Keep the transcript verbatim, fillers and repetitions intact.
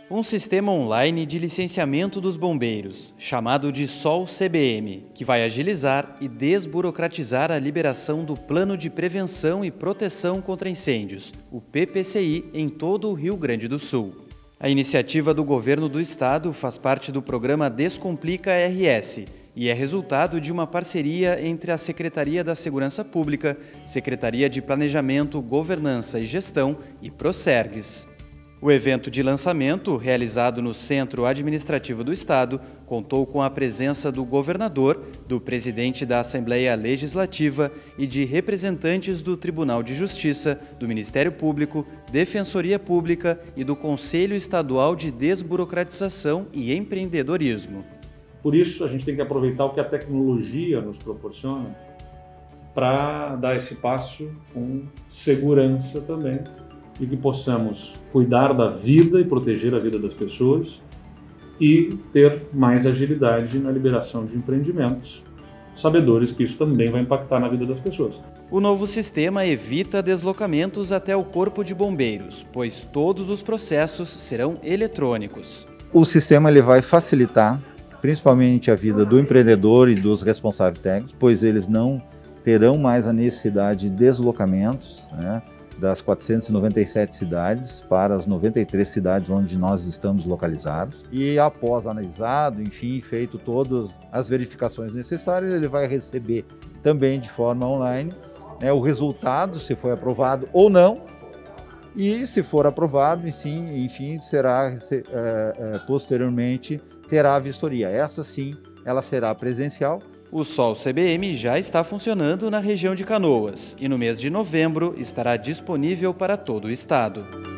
Um sistema online de licenciamento dos bombeiros, chamado de Sol C B M, que vai agilizar e desburocratizar a liberação do Plano de Prevenção e Proteção contra Incêndios, o P P C I, em todo o Rio Grande do Sul. A iniciativa do Governo do Estado faz parte do programa Descomplica R S e é resultado de uma parceria entre a Secretaria da Segurança Pública, Secretaria de Planejamento, Governança e Gestão e Procergs. O evento de lançamento, realizado no Centro Administrativo do Estado, contou com a presença do governador, do presidente da Assembleia Legislativa e de representantes do Tribunal de Justiça, do Ministério Público, Defensoria Pública e do Conselho Estadual de Desburocratização e Empreendedorismo. Por isso, a gente tem que aproveitar o que a tecnologia nos proporciona para dar esse passo com segurança também, e que possamos cuidar da vida e proteger a vida das pessoas e ter mais agilidade na liberação de empreendimentos, sabedores que isso também vai impactar na vida das pessoas. O novo sistema evita deslocamentos até o Corpo de Bombeiros, pois todos os processos serão eletrônicos. O sistema ele vai facilitar principalmente a vida do empreendedor e dos responsáveis técnicos, pois eles não terão mais a necessidade de deslocamentos, né, das quatrocentas e noventa e sete cidades para as noventa e três cidades onde nós estamos localizados. E após analisado, enfim, feito todas as verificações necessárias, ele vai receber também de forma online, né, o resultado, se foi aprovado ou não, e se for aprovado, sim, enfim, será é, é, posteriormente terá a vistoria. Essa sim, ela será presencial. O Sol C B M já está funcionando na região de Canoas e no mês de novembro estará disponível para todo o estado.